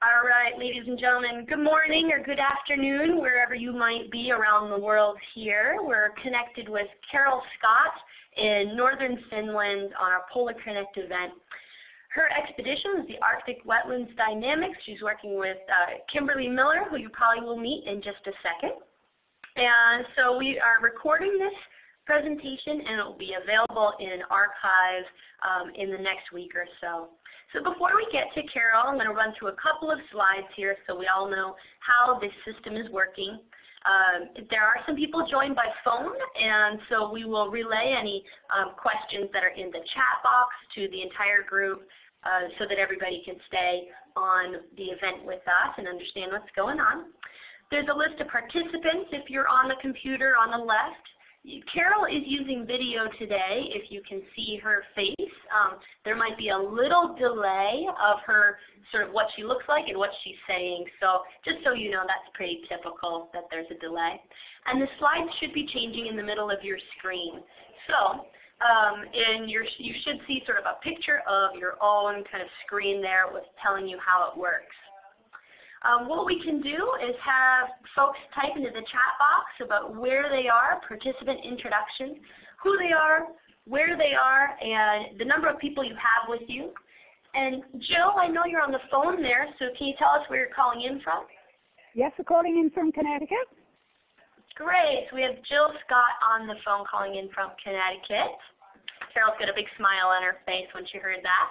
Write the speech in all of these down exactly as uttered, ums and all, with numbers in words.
All right, ladies and gentlemen, good morning or good afternoon, wherever you might be around the world here. We're connected with Carol Scott in northern Finland on our Polar Connect event. Her expedition is the Arctic Wetlands Dynamics. She's working with uh, Kimberly Miller, who you probably will meet in just a second. And so we are recording this presentation, and it will be available in archive um, in the next week or so. So before we get to Carol, I'm going to run through a couple of slides here so we all know how this system is working. Um, there are some people joined by phone, and so we will relay any um, questions that are in the chat box to the entire group uh, so that everybody can stay on the event with us and understand what's going on. There's a list of participants if you're on the computer on the left. Carol is using video today, if you can see her face. Um, there might be a little delay of her, sort of what she looks like and what she's saying. So just so you know, that's pretty typical that there's a delay. And the slides should be changing in the middle of your screen. So um, in your, you should see sort of a picture of your own kind of screen there with telling you how it works. Um, what we can do is have folks type into the chat box about where they are, participant introduction, who they are, where they are, and the number of people you have with you. And Jill, I know you're on the phone there, so can you tell us where you're calling in from? Yes, we're calling in from Connecticut. Great. So we have Jill Scott on the phone calling in from Connecticut. Carol's got a big smile on her face when she heard that.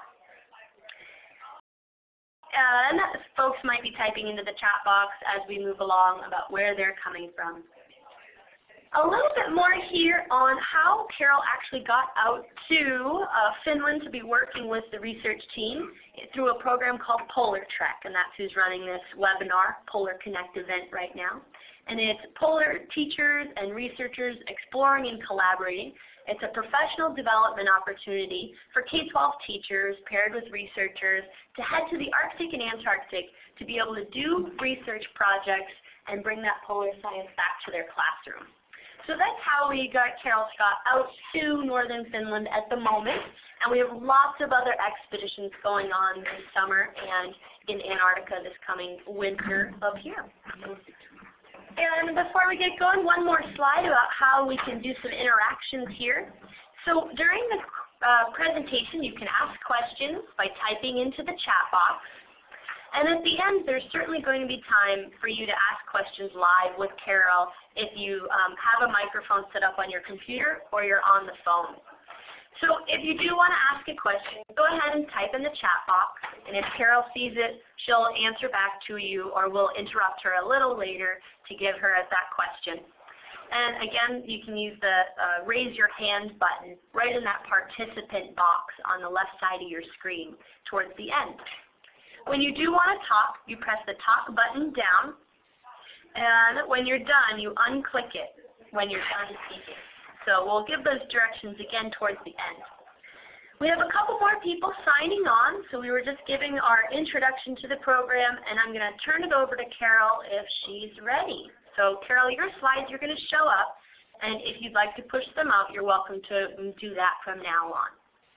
And folks might be typing into the chat box as we move along about where they're coming from. A little bit more here on how Carol actually got out to uh, Finland to be working with the research team through a program called Polar Trek, and that's who's running this webinar, Polar Connect event right now. And it's polar teachers and researchers exploring and collaborating. It's a professional development opportunity for K twelve teachers paired with researchers to head to the Arctic and Antarctic to be able to do research projects and bring that polar science back to their classroom. So that's how we got Carol Scott out to northern Finland at the moment. And we have lots of other expeditions going on this summer and in Antarctica this coming winter up here. And before we get going, one more slide about how we can do some interactions here. So during the uh, presentation, you can ask questions by typing into the chat box. And at the end, there's certainly going to be time for you to ask questions live with Carol if you um, have a microphone set up on your computer or you're on the phone. So if you do want to ask a question, go ahead and type in the chat box. And if Carol sees it, she'll answer back to you, or we'll interrupt her a little later to give her that question. And again, you can use the uh, raise your hand button right in that participant box on the left side of your screen towards the end. When you do want to talk, you press the talk button down, and when you're done, you unclick it when you're done speaking. So we'll give those directions again towards the end. We have a couple more people signing on, so we were just giving our introduction to the program, and I'm going to turn it over to Carol if she's ready. So Carol, your slides are going to show up, and if you'd like to push them out, you're welcome to do that from now on.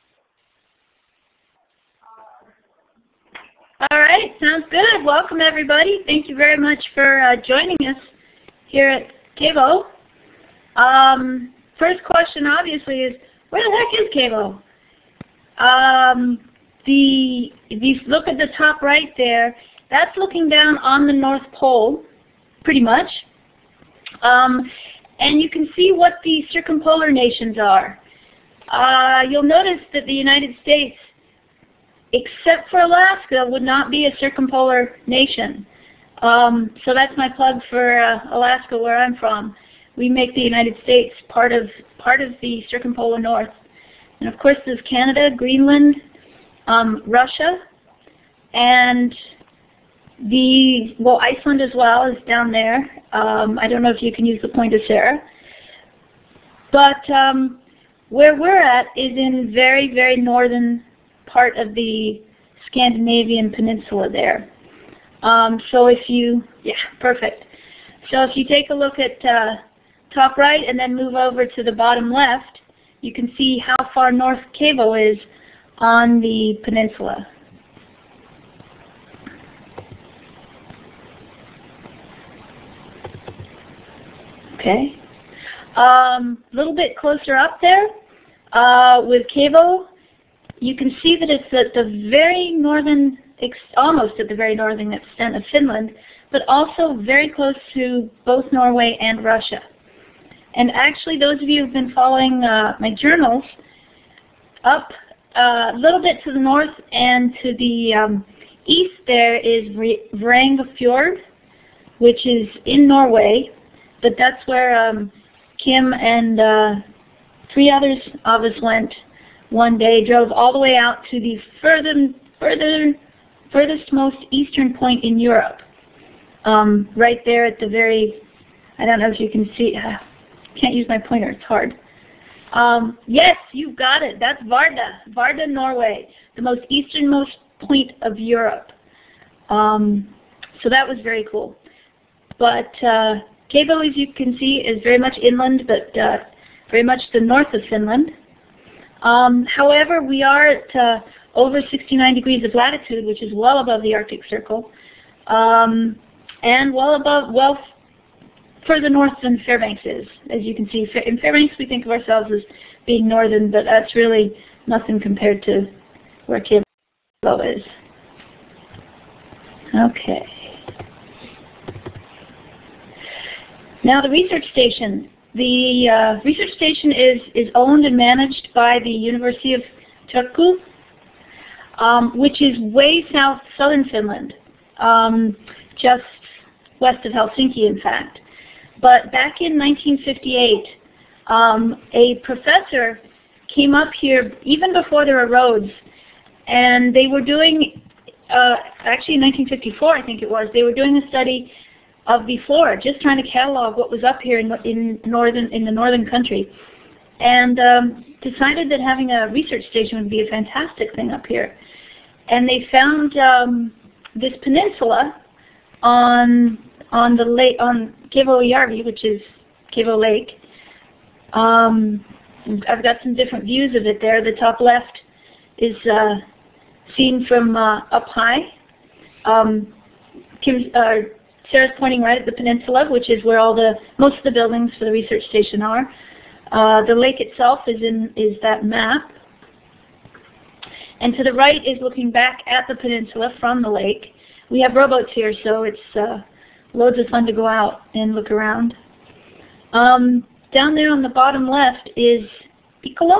All right, sounds good. Welcome, everybody. Thank you very much for uh, joining us here at KAVO. Um, first question, obviously, is where the heck is KAVO? Um, the, if you look at the top right there, that's looking down on the North Pole, pretty much. Um, and you can see what the circumpolar nations are. Uh, you'll notice that the United States, except for Alaska, would not be a circumpolar nation. Um, so that's my plug for uh, Alaska, where I'm from. We make the United States part of part of the circumpolar north. And of course there's Canada, Greenland, um, Russia, and the, well, Iceland as well is down there. Um, I don't know if you can use the pointer, Sarah. But um, where we're at is in very, very northern part of the Scandinavian peninsula there. Um, so if you, yeah, perfect. So if you take a look at uh, top right and then move over to the bottom left, you can see how far north KAVO is on the peninsula. Okay. A um, little bit closer up there uh, with Kaivo, you can see that it's at the very northern, ex almost at the very northern extent of Finland, but also very close to both Norway and Russia. And actually, those of you who've been following uh, my journals, up uh, a little bit to the north and to the um, east there is Varangia Fjord, which is in Norway, but that's where um, Kim and uh, three others of us went one day, drove all the way out to the further, further, furthest most eastern point in Europe. Um, right there at the very, I don't know if you can see, uh, can't use my pointer, it's hard. Um, yes, you've got it, that's Varda, Varda, Norway, the most easternmost point of Europe. Um, so that was very cool. But uh, Kaivo, as you can see, is very much inland, but uh, very much the north of Finland. Um, however, we are at uh, over sixty-nine degrees of latitude, which is well above the Arctic Circle, um, and well above, well further north than Fairbanks is. As you can see, in Fairbanks we think of ourselves as being northern, but that's really nothing compared to where Kaivo is. Okay. Now the research station. The uh, research station is, is owned and managed by the University of Turku, um, which is way south, southern Finland, um, just west of Helsinki, in fact. But back in nineteen fifty-eight, um, a professor came up here even before there were roads, and they were doing, uh, actually in nineteen fifty-four I think it was, they were doing a study of the flora, just trying to catalog what was up here in, in northern in the northern country, and um, decided that having a research station would be a fantastic thing up here. And they found um, this peninsula on on the lake on Kaivojärvi, which is Kaivo Lake. Um, I've got some different views of it there. The top left is uh, seen from uh, up high. Um, Kim's, uh, Sarah's pointing right at the peninsula, which is where all the most of the buildings for the research station are. Uh, the lake itself is in is that map, and to the right is looking back at the peninsula from the lake. We have rowboats here, so it's uh, loads of fun to go out and look around. Um, down there on the bottom left is Pikola,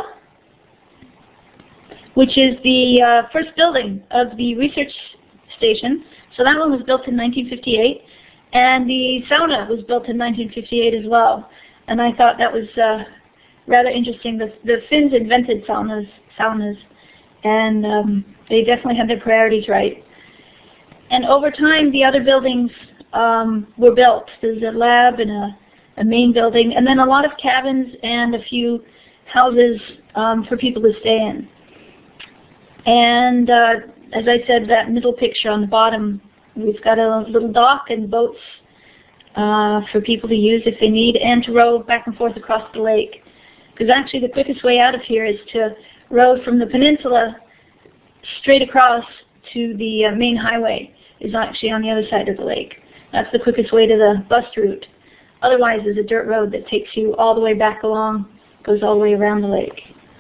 which is the uh, first building of the research station. So that one was built in nineteen fifty-eight, and the sauna was built in nineteen fifty-eight as well. And I thought that was uh, rather interesting. The, the Finns invented saunas, saunas, and um, they definitely had their priorities right. And over time, the other buildings um, were built. There's a lab and a, a main building, and then a lot of cabins and a few houses um, for people to stay in. And uh, as I said, that middle picture on the bottom, we've got a little dock and boats uh, for people to use if they need, and to row back and forth across the lake. Because actually the quickest way out of here is to row from the peninsula straight across to the uh, main highway. Is actually on the other side of the lake. That's the quickest way to the bus route. Otherwise, there's a dirt road that takes you all the way back along, goes all the way around the lake.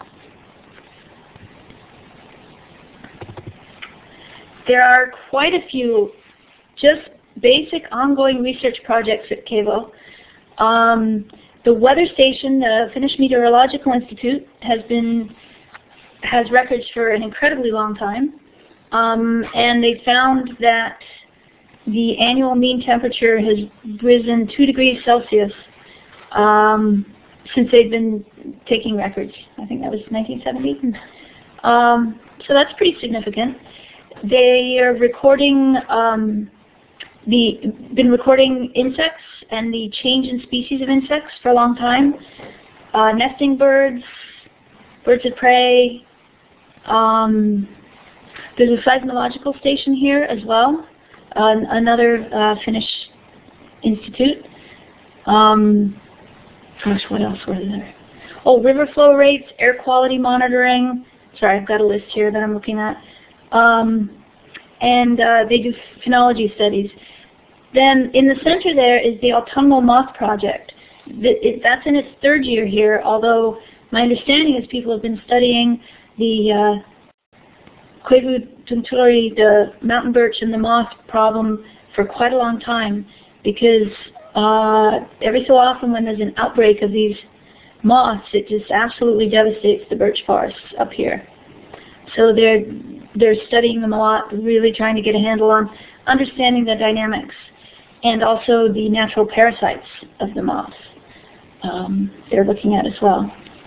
There are quite a few just basic ongoing research projects at Kaivo. Um, the weather station, the Finnish Meteorological Institute, has been has records for an incredibly long time, um, and they found that the annual mean temperature has risen two degrees Celsius um, since they've been taking records. I think that was nineteen seventy. Um, so that's pretty significant. They are recording um, the been recording insects and the change in species of insects for a long time. Uh, nesting birds, birds of prey. Um, there's a seismological station here as well, uh, another uh, Finnish institute. Um, gosh, what else was there? Oh, river flow rates, air quality monitoring. Sorry, I've got a list here that I'm looking at. Um, and uh, they do phenology studies. Then in the center there is the Autumnal Moth Project. th it, that's in its third year here, although my understanding is people have been studying the uh, Quevu Tunturi, the mountain birch and the moth problem for quite a long time, because uh, every so often when there's an outbreak of these moths, it just absolutely devastates the birch forests up here. So they're, they're studying them a lot, really trying to get a handle on understanding the dynamics and also the natural parasites of the moths. Um, they're looking at as well.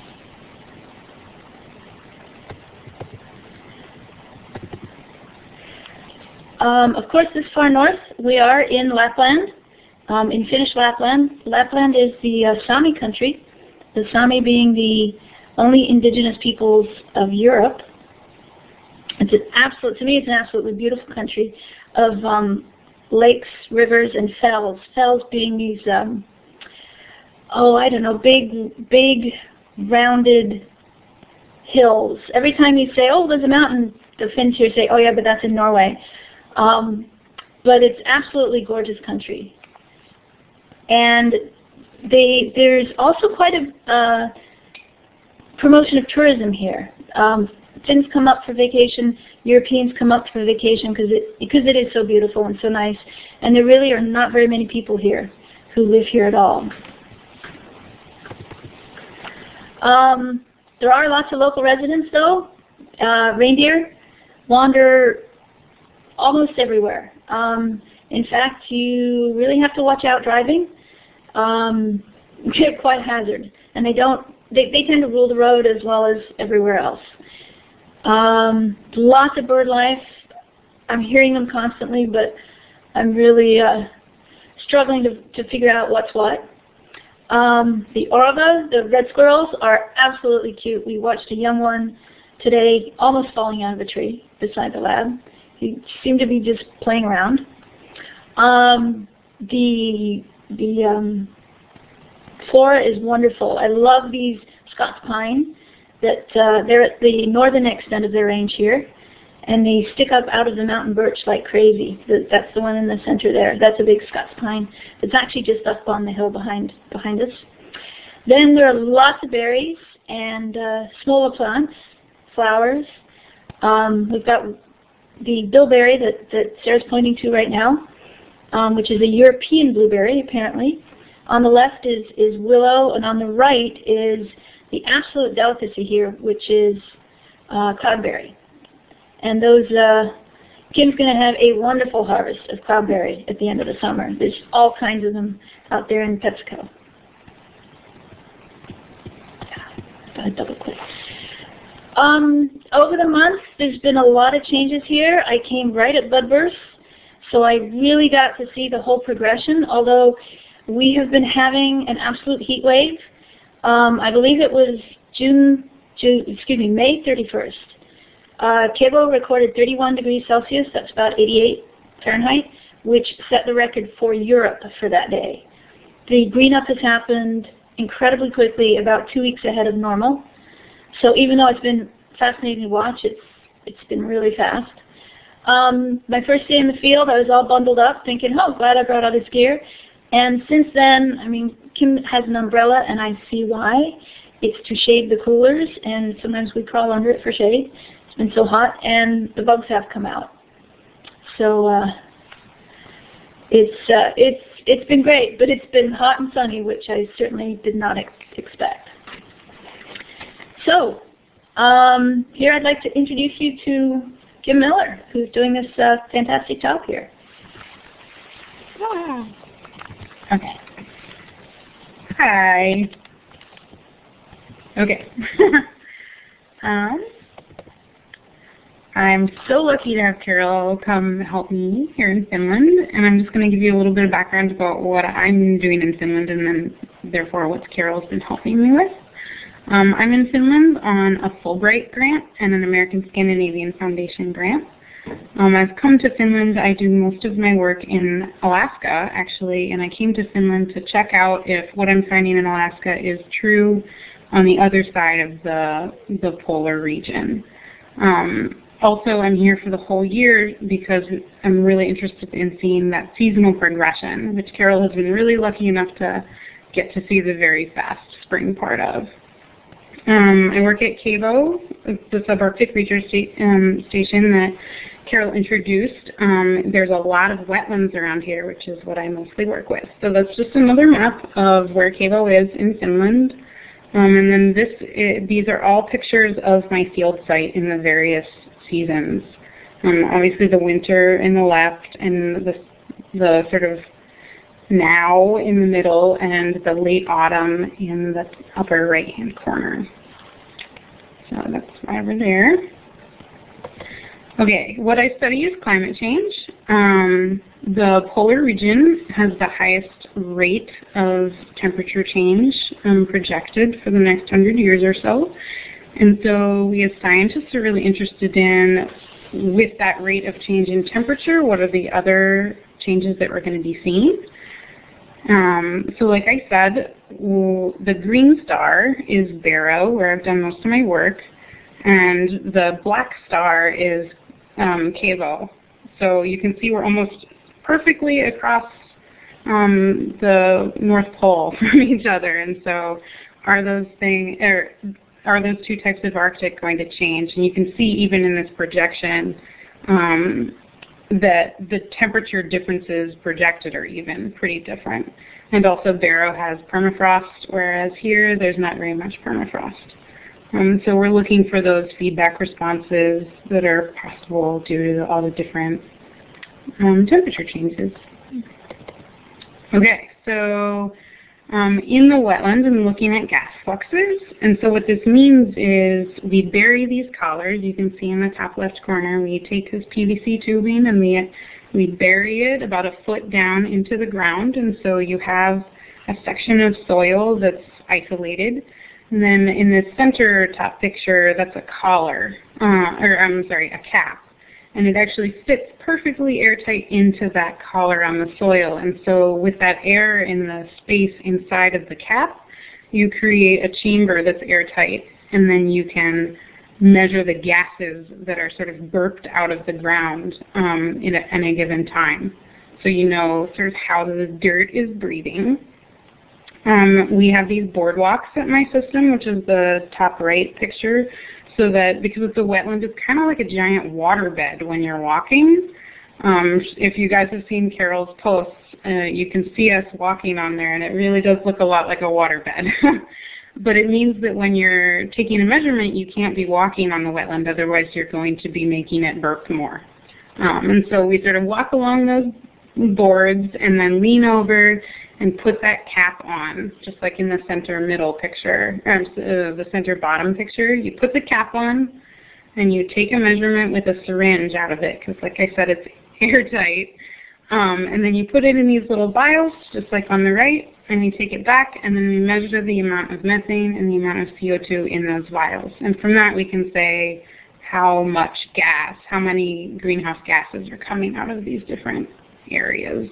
Um, of course, this far north, we are in Lapland, um, in Finnish Lapland. Lapland is the uh, Sami country, the Sami being the only indigenous peoples of Europe. It's an absolute, to me, it's an absolutely beautiful country of um, lakes, rivers, and fells. Fells being these, um, oh, I don't know, big, big, rounded hills. Every time you say, oh, there's a mountain, the Finns here say, oh yeah, but that's in Norway. Um, but it's absolutely gorgeous country. And they, there's also quite a uh, promotion of tourism here. Um, Finns come up for vacation, Europeans come up for vacation because it, because it is so beautiful and so nice. And there really are not very many people here who live here at all. Um, there are lots of local residents though. Uh, reindeer wander almost everywhere. Um, in fact, you really have to watch out driving. Um, they're quite hazard, and they don't. They, they tend to rule the road as well as everywhere else. Um, lots of bird life. I'm hearing them constantly, but I'm really uh, struggling to, to figure out what's what. Um, the orava, the red squirrels, are absolutely cute. We watched a young one today almost falling out of a tree beside the lab. He seemed to be just playing around. Um, the the um, flora is wonderful. I love these Scots pine. That uh, they're at the northern extent of their range here, and they stick up out of the mountain birch like crazy. That's the one in the center there. That's a big Scots pine. It's actually just up on the hill behind behind us. Then there are lots of berries and uh, smaller plants, flowers. Um, we've got the bilberry that, that Sarah's pointing to right now, um, which is a European blueberry, apparently. On the left is, is willow, and on the right is the absolute delicacy here, which is uh, cloudberry. And those, uh, Kim's going to have a wonderful harvest of cloudberry at the end of the summer. There's all kinds of them out there in PepsiCo. Gotta double click. Um, over the months, there's been a lot of changes here. I came right at budburst, so I really got to see the whole progression, although we have been having an absolute heat wave. Um, I believe it was June, June, excuse me, May thirty-first. Uh, Kevo recorded thirty-one degrees Celsius, that's about eighty-eight Fahrenheit, which set the record for Europe for that day. The green up has happened incredibly quickly, about two weeks ahead of normal. So even though it's been fascinating to watch, it's, it's been really fast. Um, my first day in the field, I was all bundled up thinking, oh, glad I brought all this gear. And since then, I mean, Kim has an umbrella, and I see why. It's to shade the coolers, and sometimes we crawl under it for shade. It's been so hot, and the bugs have come out. So uh, it's uh, it's it's been great, but it's been hot and sunny, which I certainly did not ex expect. So um, here I'd like to introduce you to Kim Miller, who's doing this uh, fantastic job here. Ah. Okay. Hi. Okay. um, I'm so lucky to have Carol come help me here in Finland, and I'm just going to give you a little bit of background about what I'm doing in Finland, and then therefore what Carol's been helping me with. Um, I'm in Finland on a Fulbright grant and an American Scandinavian Foundation grant. Um, I've come to Finland. I do most of my work in Alaska, actually, and I came to Finland to check out if what I'm finding in Alaska is true on the other side of the, the polar region. Um, also, I'm here for the whole year because I'm really interested in seeing that seasonal progression, which Carol has been really lucky enough to get to see the very fast spring part of. Um, I work at Cabo, the subarctic research sta um, station that Carol introduced. Um, there's a lot of wetlands around here, which is what I mostly work with. So that's just another map of where Cabo is in Finland. Um, and then this, it, these are all pictures of my field site in the various seasons. Um, obviously the winter in the left, and the, the sort of now in the middle, and the late autumn in the upper right-hand corner. So that's over there. Okay, what I study is climate change. Um, the polar region has the highest rate of temperature change um, projected for the next hundred years or so. And so we as scientists are really interested in, with that rate of change in temperature, what are the other changes that we're going to be seeing? Um, so like I said, well, the green star is Barrow, where I've done most of my work, and the black star is um, Cabo. So you can see we're almost perfectly across um, the North Pole from each other, and so are those things, er, are those two types of Arctic going to change? And you can see even in this projection um, that the temperature differences projected are even pretty different. And also Barrow has permafrost, whereas here there's not very much permafrost. Um, so we're looking for those feedback responses that are possible due to all the different um, temperature changes. Okay, so um, in the wetland I'm looking at gas fluxes, and so what this means is we bury these collars. You can see in the top left corner we take this P V C tubing and we, we bury it about a foot down into the ground, and so you have a section of soil that's isolated. And then in the center top picture, that's a collar, uh, or I'm sorry, a cap. And it actually fits perfectly airtight into that collar on the soil. And so with that air in the space inside of the cap, you create a chamber that's airtight, and then you can measure the gases that are sort of burped out of the ground um, in a, in a given time. So you know sort of how the dirt is breathing. Um, we have these boardwalks at my system, which is the top right picture, so that because it's a wetland, it's kind of like a giant waterbed when you're walking. Um, if you guys have seen Carol's posts, uh, you can see us walking on there, and it really does look a lot like a waterbed. But it means that when you're taking a measurement, you can't be walking on the wetland, otherwise you're going to be making it burp more. Um, and so we sort of walk along those boards and then lean over and put that cap on, just like in the center middle picture, or uh, the center bottom picture. You put the cap on and you take a measurement with a syringe out of it, because like I said, it's airtight. Um, and then you put it in these little vials, just like on the right, and you take it back, and then we measure the amount of methane and the amount of C O two in those vials. And from that we can say how much gas, how many greenhouse gases are coming out of these different areas.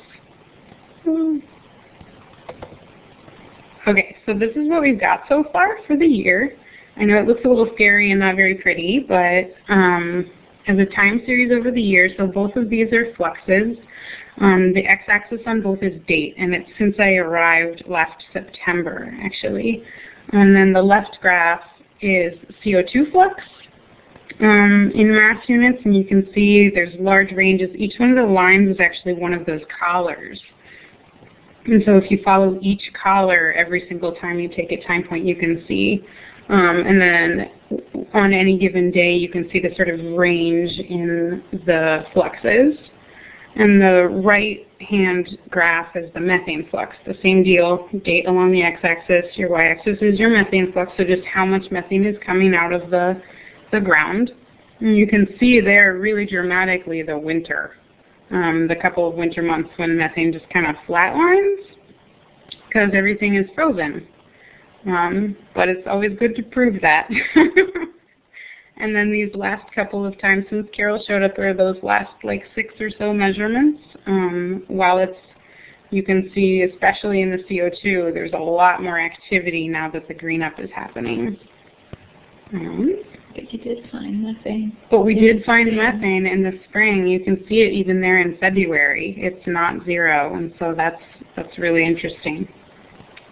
Okay, so this is what we've got so far for the year. I know it looks a little scary and not very pretty, but um, as a time series over the year, so both of these are fluxes. Um, the x-axis on both is date, and it's since I arrived last September, actually. And then the left graph is C O two flux um, in mass units, and you can see there's large ranges. Each one of the lines is actually one of those collars. And so if you follow each collar every single time you take a time point, you can see. Um, and then on any given day, you can see the sort of range in the fluxes. And the right-hand graph is the methane flux. The same deal, date along the x-axis, your y-axis is your methane flux, so just how much methane is coming out of the, the ground. And you can see there really dramatically the winter. Um, the couple of winter months when methane just kind of flatlines because everything is frozen. Um, but it's always good to prove that. And then these last couple of times since Carol showed up are those last like six or so measurements. Um, while it's, you can see, especially in the C O two, there's a lot more activity now that the green up is happening. Um, But you did find methane. But we did find methane in the spring. You can see it even there in February. It's not zero, and so that's that's really interesting.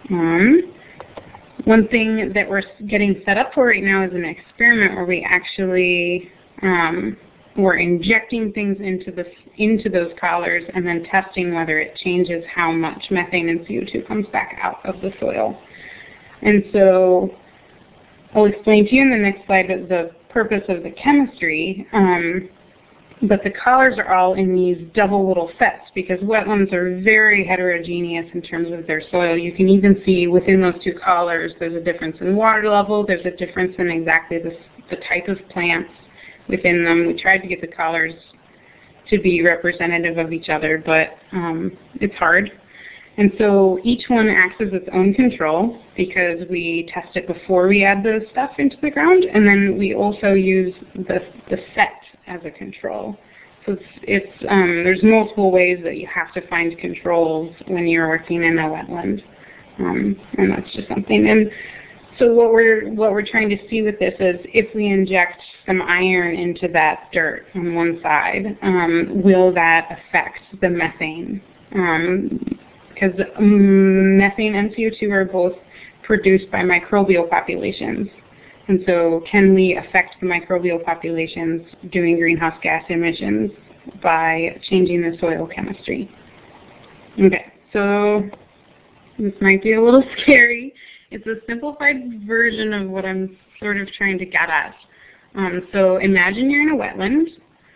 Um, one thing that we're getting set up for right now is an experiment where we actually um, we're injecting things into this into those collars and then testing whether it changes how much methane and C O two comes back out of the soil. And so I'll explain to you in the next slide the purpose of the chemistry. Um, But the collars are all in these double little sets because wetlands are very heterogeneous in terms of their soil. You can even see within those two collars there's a difference in water level, there's a difference in exactly the, the type of plants within them. We tried to get the collars to be representative of each other, but um, it's hard. And so each one acts as its own control because we test it before we add the stuff into the ground, and then we also use the, the set as a control. So it's, it's um, there's multiple ways that you have to find controls when you're working in a wetland, um, and that's just something. And so what we're what we're trying to see with this is if we inject some iron into that dirt on one side, um, will that affect the methane? Um, because um, methane and C O two are both produced by microbial populations. And so can we affect the microbial populations doing greenhouse gas emissions by changing the soil chemistry? Okay, so this might be a little scary. It's a simplified version of what I'm sort of trying to get at. Um, so imagine you're in a wetland,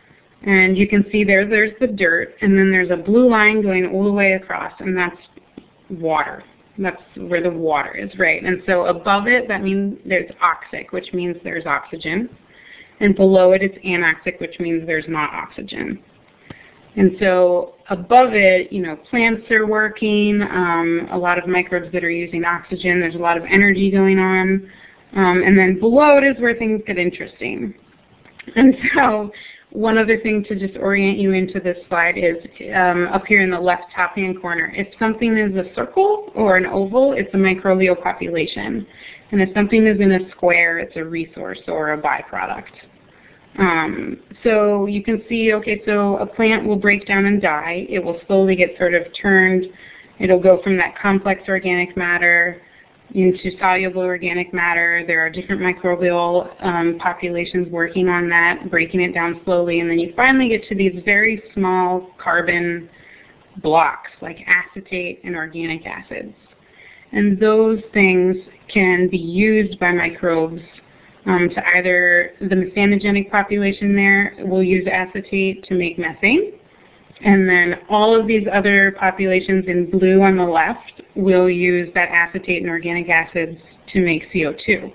and you can see there, there's the dirt, and then there's a blue line going all the way across, and that's water. That's where the water is, right? And so above it, that means there's oxic, which means there's oxygen. And below it, it's anoxic, which means there's not oxygen. And so above it, you know, plants are working, um, a lot of microbes that are using oxygen, there's a lot of energy going on. Um, and then below it is where things get interesting. And so one other thing to just orient you into this slide is um, up here in the left top-hand corner. If something is a circle or an oval, it's a microbial population. And if something is in a square, it's a resource or a byproduct. Um, so you can see, okay, so a plant will break down and die. It will slowly get sort of turned. It'll go from that complex organic matter into soluble organic matter. There are different microbial um, populations working on that, breaking it down slowly, and then you finally get to these very small carbon blocks like acetate and organic acids. And those things can be used by microbes um, to either, the methanogenic population there will use acetate to make methane, and then all of these other populations in blue on the left will use that acetate and organic acids to make C O two.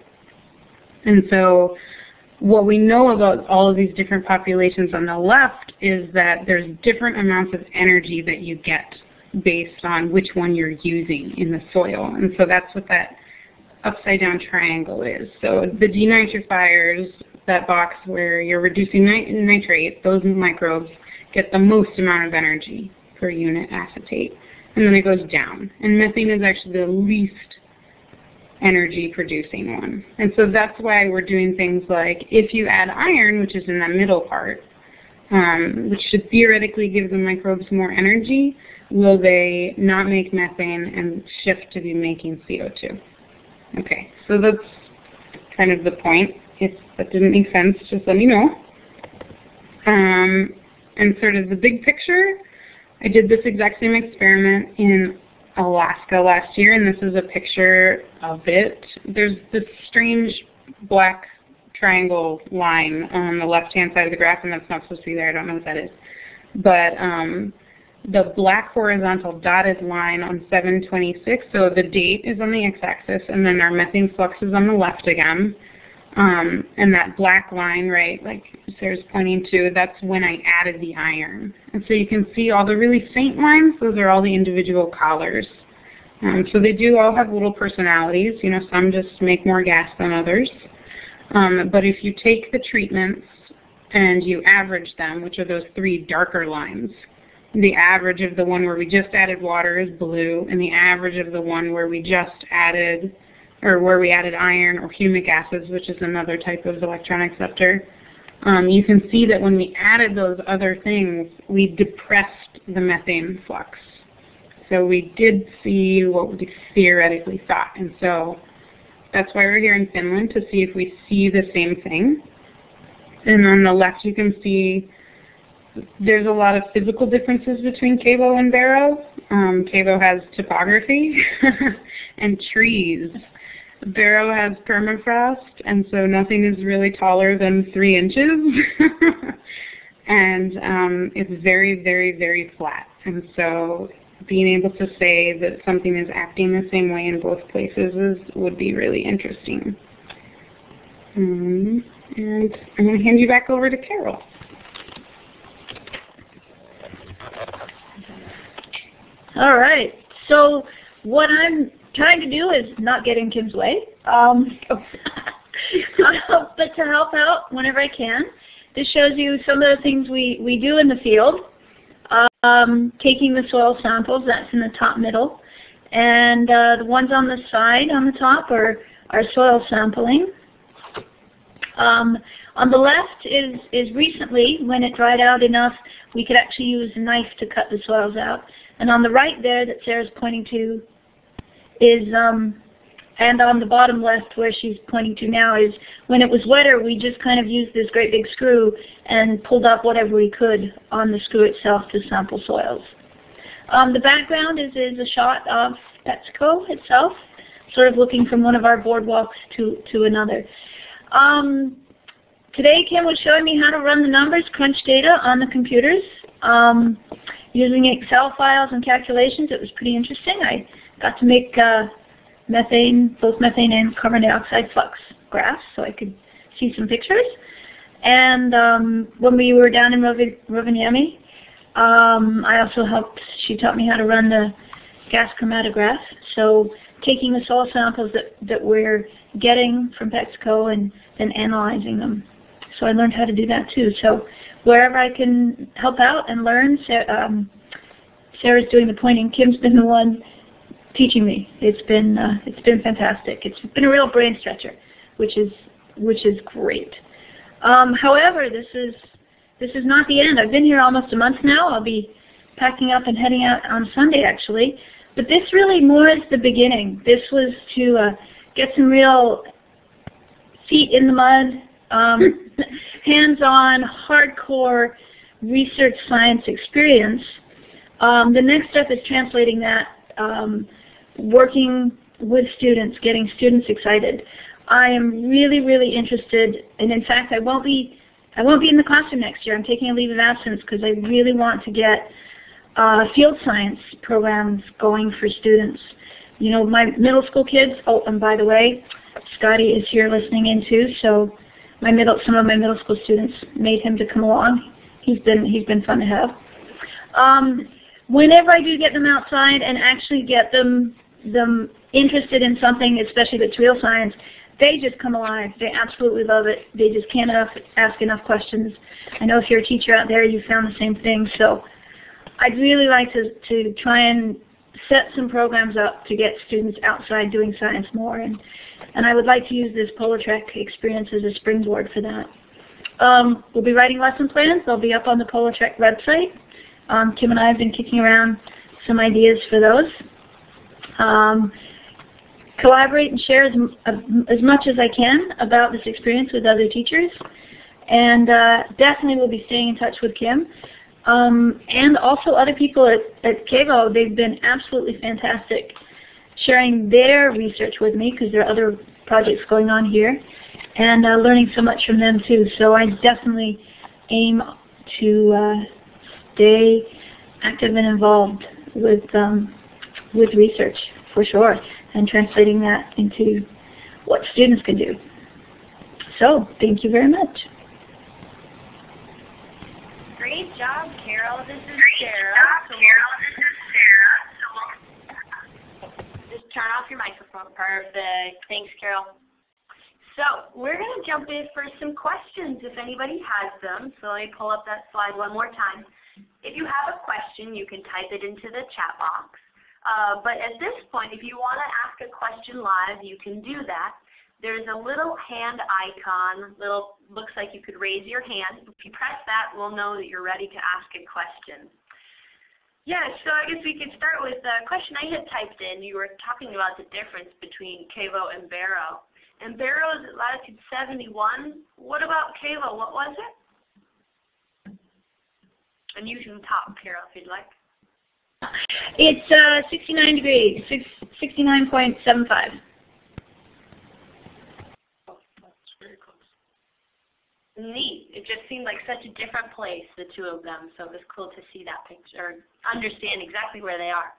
And so what we know about all of these different populations on the left is that there's different amounts of energy that you get based on which one you're using in the soil. And so that's what that upside down triangle is. So the denitrifiers, that box where you're reducing nit nitrate, those microbes get the most amount of energy per unit acetate. And then it goes down. And methane is actually the least energy producing one. And so that's why we're doing things like if you add iron, which is in the middle part, um, which should theoretically give the microbes more energy, will they not make methane and shift to be making C O two? Okay, so that's kind of the point. If that didn't make sense, just let me know. Um, And sort of the big picture, I did this exact same experiment in Alaska last year, and this is a picture of it. There's this strange black triangle line on the left-hand side of the graph, and that's not supposed to be there. I don't know what that is. But um, the black horizontal dotted line on seven twenty-six, so the date is on the x-axis, and then our methane flux is on the left again. Um, and that black line, right, like Sarah's pointing to, that's when I added the iron. And so you can see all the really faint lines, those are all the individual collars. Um, so they do all have little personalities, you know, some just make more gas than others. Um, but if you take the treatments and you average them, which are those three darker lines, the average of the one where we just added water is blue, and the average of the one where we just added or where we added iron or humic acids, which is another type of electron acceptor, um, you can see that when we added those other things, we depressed the methane flux. so we did see what we theoretically thought. And so that's why we're here in Finland, to see if we see the same thing. And on the left you can see there's a lot of physical differences between Kebo and Barrow. Um, Kebo has topography and trees. Barrow has permafrost, and so nothing is really taller than three inches. And um, it's very, very, very flat. And so being able to say that something is acting the same way in both places is, would be really interesting. Um, and I'm going to hand you back over to Carol. All right. So what I'm trying to do is not get in Kim's way, um, but to help out whenever I can. This shows you some of the things we, we do in the field. Um, taking the soil samples, that's in the top middle. And uh, the ones on the side on the top are, are soil sampling. Um, on the left is, is recently, when it dried out enough, we could actually use a knife to cut the soils out. And on the right there that Sarah's pointing to is, um, and on the bottom left where she's pointing to now, is when it was wetter, we just kind of used this great big screw and pulled up whatever we could on the screw itself to sample soils. Um, the background is, is a shot of PepsiCo itself, sort of looking from one of our boardwalks to, to another. Um, today Kim was showing me how to run the numbers, crunch data on the computers, um, using Excel files and calculations. It was pretty interesting. I got to make uh, methane, both methane and carbon dioxide flux graphs, so I could see some pictures. And um, when we were down in Rovaniemi, um, I also helped, she taught me how to run the gas chromatograph. So taking the soil samples that, that we're getting from PepsiCo and then analyzing them. So I learned how to do that too. So wherever I can help out and learn, Sarah, um, Sarah's doing the pointing. Kim's been the one teaching me. It's been uh, it's been fantastic. It's been a real brain stretcher, which is which is great. Um, however, this is this is not the end. I've been here almost a month now. I'll be packing up and heading out on Sunday actually. But this really more is the beginning. This was to uh, get some real feet in the mud, um, hands-on, hardcore research science experience. Um, the next step is translating that, um, working with students, getting students excited. I am really, really interested, and in fact, I won't be, I won't be in the classroom next year. I'm taking a leave of absence because I really want to get uh, field science programs going for students. You know, my middle school kids. Oh, and by the way, Scotty is here listening in too. So, my middle, some of my middle school students made him to come along. He's been, he's been fun to have. Um, whenever I do get them outside and actually get them, them interested in something, especially that's real science, they just come alive. They absolutely love it. They just can't enough, ask enough questions. I know if you're a teacher out there, you found the same thing. So I'd really like to, to try and set some programs up to get students outside doing science more. And, and I would like to use this Polar-Trek experience as a springboard for that. Um, we'll be writing lesson plans. They'll be up on the Polar-Trek website. Um, Kim and I have been kicking around some ideas for those. Um, collaborate and share as, uh, as much as I can about this experience with other teachers. And uh, definitely we'll be staying in touch with Kim. Um, and also other people at, at Kebo. They've been absolutely fantastic sharing their research with me because there are other projects going on here, and uh, learning so much from them too. So I definitely aim to uh, stay active and involved with, um, with research for sure, and translating that into what students can do. So thank you very much. Great job, Carol. This is Sarah. So we'll just turn off your microphone. Perfect. Thanks, Carol. So we're going to jump in for some questions if anybody has them. So let me pull up that slide one more time. If you have a question, you can type it into the chat box. Uh, but at this point, if you want to ask a question live, you can do that. There's a little hand icon, little looks like you could raise your hand. If you press that, we'll know that you're ready to ask a question. Yeah, so I guess we could start with the question I had typed in. You were talking about the difference between CAVO and Barrow. And Barrow is at latitude seventy-one. What about CAVO? What was it? And you can talk, Carol, if you'd like. It's uh, sixty-nine degrees, sixty-nine point seven five. Oh, that's very close. Neat. It just seemed like such a different place, the two of them. So it was cool to see that picture, or understand exactly where they are.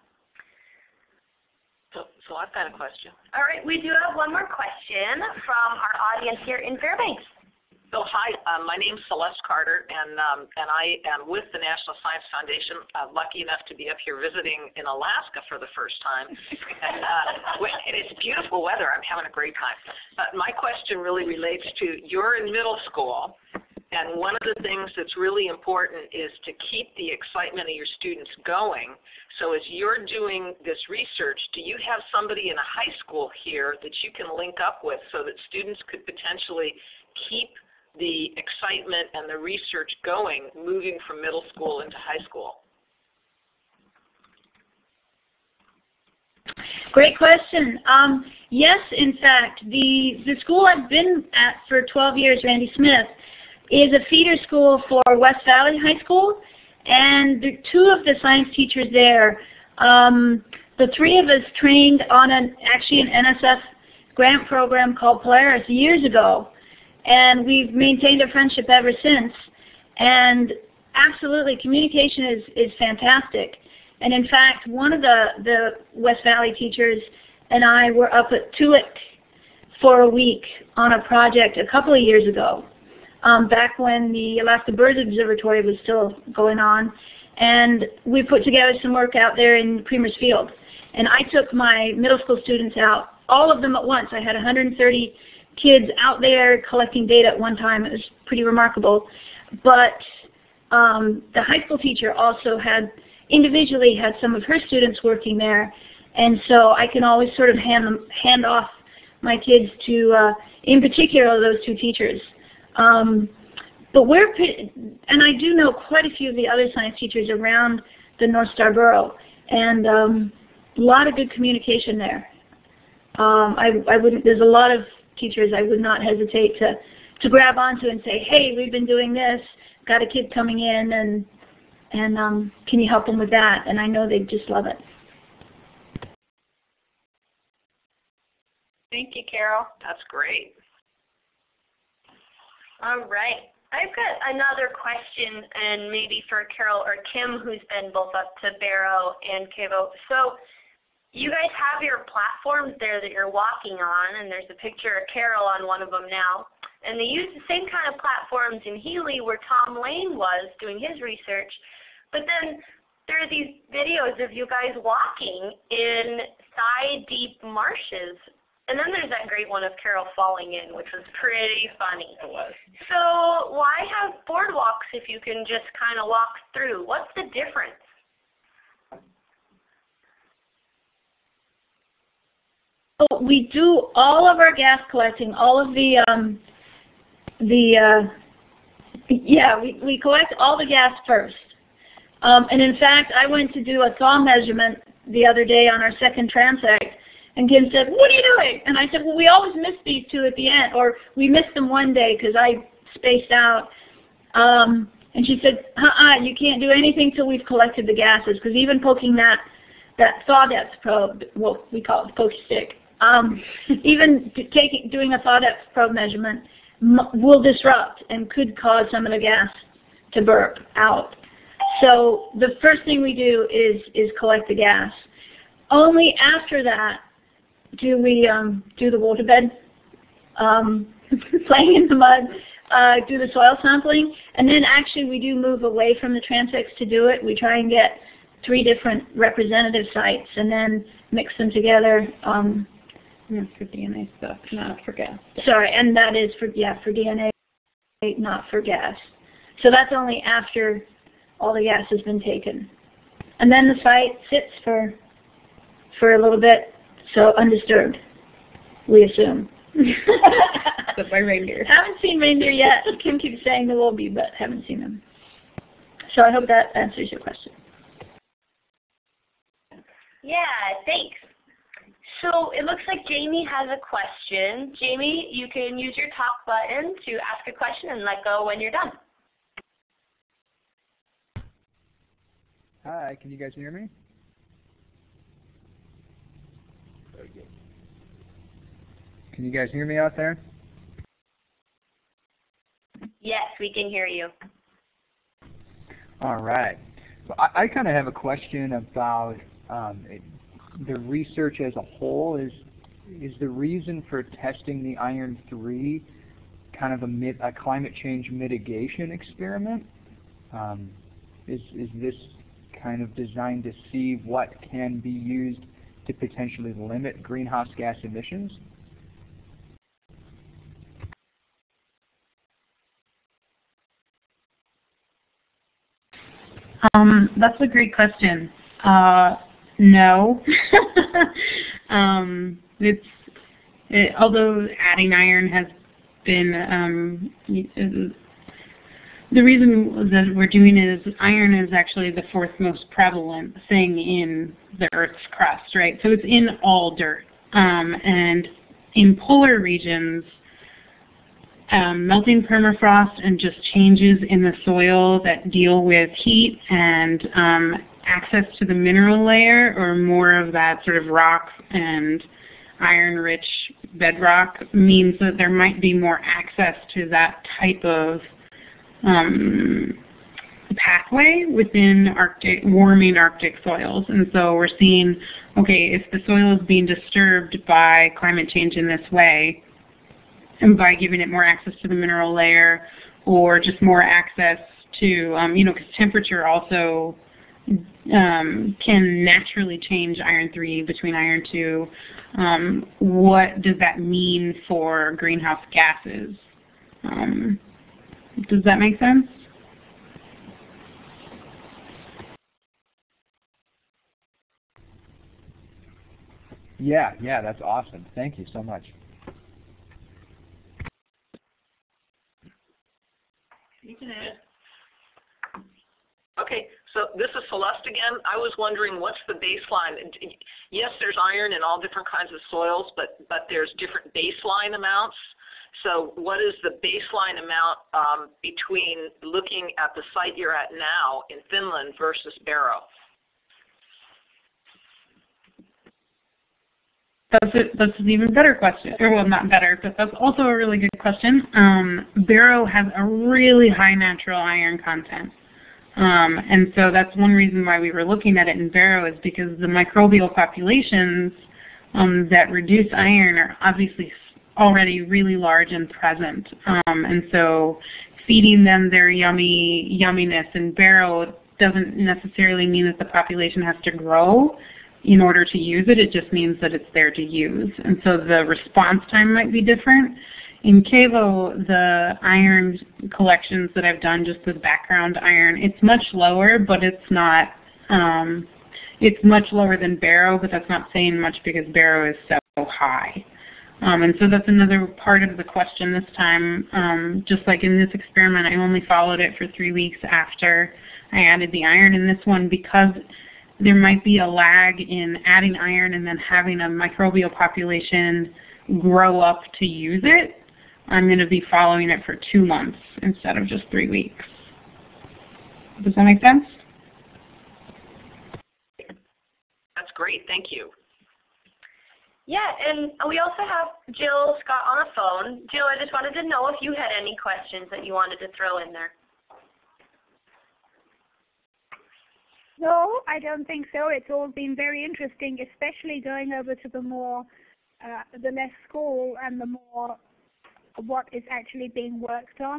So, so I've got a question. All right, we do have one more question from our audience here in Fairbanks. So hi, um, my name's Celeste Carter, and um, and I am with the National Science Foundation. Uh, lucky enough to be up here visiting in Alaska for the first time, and, uh, and it's beautiful weather. I'm having a great time. But my question really relates to you're in middle school, and one of the things that's really important is to keep the excitement of your students going. So as you're doing this research, do you have somebody in a high school here that you can link up with so that students could potentially keep the excitement and the research going, moving from middle school into high school? Great question. Um, yes, in fact, the, the school I've been at for twelve years, Randy Smith, is a feeder school for West Valley High School, and the two of the science teachers there, um, the three of us trained on an actually an N S F grant program called Polaris years ago. And we've maintained a friendship ever since. And absolutely, communication is, is fantastic. And in fact, one of the, the West Valley teachers and I were up at Toolik for a week on a project a couple of years ago, um, back when the Alaska Birds Observatory was still going on. And we put together some work out there in Creamer's Field. And I took my middle school students out, all of them at once. I had one hundred thirty kids out there collecting data at one time. It was pretty remarkable. But um, the high school teacher also had individually had some of her students working there, and so I can always sort of hand them, hand off my kids to, uh, in particular, those two teachers. Um, but we're, and I do know quite a few of the other science teachers around the North Star Borough, and um, a lot of good communication there. Um, I, I wouldn't. There's a lot of teachers I would not hesitate to, to grab onto and say, hey, we've been doing this, got a kid coming in, and, and um, can you help them with that? And I know they'd just love it. Thank you, Carol. That's great. All right. I've got another question, and maybe for Carol or Kim, who's been both up to Barrow and CAVO. So you guys have your platforms there that you're walking on, and there's a picture of Carol on one of them now. And they use the same kind of platforms in Healy where Tom Lane was doing his research. But then there are these videos of you guys walking in thigh-deep marshes. And then there's that great one of Carol falling in, which was pretty funny. It was. So why have boardwalks if you can just kind of walk through? What's the difference? So we do all of our gas collecting, all of the, um, the uh, yeah, we, we collect all the gas first. Um, and in fact, I went to do a thaw measurement the other day on our second transect, and Kim said, what are you doing? And I said, well, we always miss these two at the end, or we missed them one day because I spaced out. Um, and she said, uh-uh, you can't do anything till we've collected the gases, because even poking that, that thaw depth probe, well, we call it the pokey stick, um, even taking, doing a thaw depth probe measurement m will disrupt and could cause some of the gas to burp out. So the first thing we do is, is collect the gas. Only after that do we um, do the waterbed, um, playing in the mud, uh, do the soil sampling, and then actually we do move away from the transects to do it. We try and get three different representative sites and then mix them together. Um, That's for D N A stuff, not for gas. Sorry, and that is for, yeah, for D N A, not for gas. So that's only after all the gas has been taken. And then the site sits for for a little bit, so undisturbed, we assume. Except by reindeer. Haven't seen reindeer yet. Kim keeps saying there will be, but haven't seen them. So I hope that answers your question. Yeah, thanks. So it looks like Jamie has a question. Jamie, you can use your talk button to ask a question and let go when you're done. Hi, can you guys hear me? Can you guys hear me out there? Yes, we can hear you. All right. So I, I kind of have a question about um, it, the research as a whole. Is is the reason for testing the iron three kind of a, mit, a climate change mitigation experiment? Um, is is this kind of designed to see what can be used to potentially limit greenhouse gas emissions? Um, that's a great question. Uh, no. um, it's it, although adding iron has been um, the reason that we're doing it is iron is actually the fourth most prevalent thing in the Earth's crust, right? So it's in all dirt, um, and in polar regions. Um, melting permafrost and just changes in the soil that deal with heat and um, access to the mineral layer, or more of that sort of rock and iron-rich bedrock, means that there might be more access to that type of um, pathway within Arctic, warming Arctic soils. And so we're seeing, okay, if the soil is being disturbed by climate change in this way, and by giving it more access to the mineral layer, or just more access to, um, you know, because temperature also um, can naturally change iron three between iron two. Um, what does that mean for greenhouse gases? Um, does that make sense? Yeah, yeah, that's awesome. Thank you so much. You can add. Okay, so this is Celeste again. I was wondering, what's the baseline? Yes, there's iron in all different kinds of soils, but but there's different baseline amounts. So what is the baseline amount um, between looking at the site you're at now in Finland versus Barrow? That's, a, that's an even better question. Or, well, not better, but that's also a really good question. Um, Barrow has a really high natural iron content. Um, and so that's one reason why we were looking at it in Barrow, is because the microbial populations um, that reduce iron are obviously already really large and present. Um, and so feeding them their yummy yumminess in Barrow doesn't necessarily mean that the population has to grow in order to use it. It just means that it's there to use. And so the response time might be different. In Kevo, the iron collections that I've done, just with background iron, it's much lower, but it's not, um, it's much lower than Barrow, but that's not saying much because Barrow is so high. Um, and so that's another part of the question this time. Um, just like in this experiment, I only followed it for three weeks after I added the iron. In this one, because there might be a lag in adding iron and then having a microbial population grow up to use it, I'm going to be following it for two months instead of just three weeks. Does that make sense? That's great. Thank you. Yeah, and we also have Jill Scott on the phone. Jill, I just wanted to know if you had any questions that you wanted to throw in there. No, I don't think so. It's all been very interesting, especially going over to the more, uh, the less school and the more what is actually being worked on.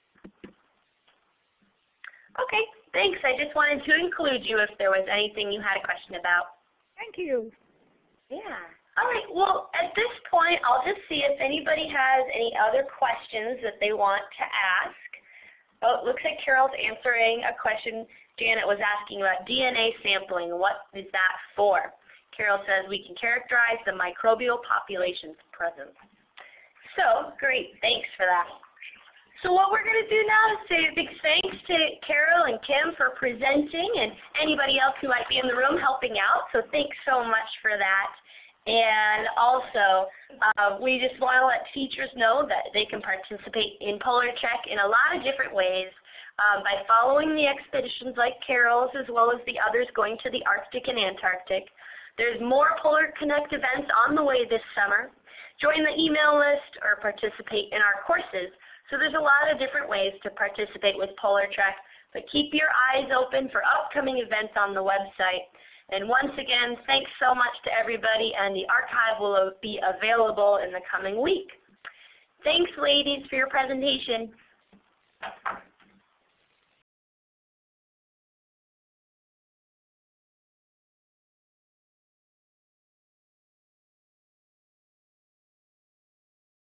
Okay, thanks. I just wanted to include you if there was anything you had a question about. Thank you. Yeah. All right. Well, at this point, I'll just see if anybody has any other questions that they want to ask. Oh, it looks like Carol's answering a question Janet was asking about D N A sampling. What is that for? Carol says we can characterize the microbial population's presence. So, great. Thanks for that. So what we're going to do now is say a big thanks to Carol and Kim for presenting and anybody else who might be in the room helping out. So thanks so much for that. And also, uh, we just want to let teachers know that they can participate in Polar Trek in a lot of different ways um, by following the expeditions like Carol's as well as the others going to the Arctic and Antarctic. There's more Polar Connect events on the way this summer. Join the email list or participate in our courses. So there's a lot of different ways to participate with Polar Trek, but keep your eyes open for upcoming events on the website. And once again, thanks so much to everybody, and the archive will be available in the coming week. Thanks, ladies, for your presentation.